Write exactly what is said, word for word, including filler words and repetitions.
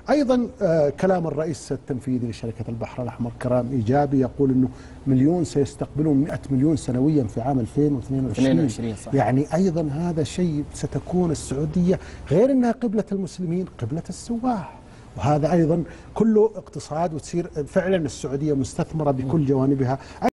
أيضا كلام الرئيس التنفيذي لشركة البحر الأحمر كلام إيجابي، يقول أنه مليون سيستقبلون مئة مليون سنويا في عام ألفين واثنين وعشرين. يعني أيضا هذا شيء، ستكون السعودية غير أنها قبلة المسلمين، قبلة السواح، وهذا أيضا كله اقتصاد، وتصير فعلا السعودية مستثمرة بكل جوانبها.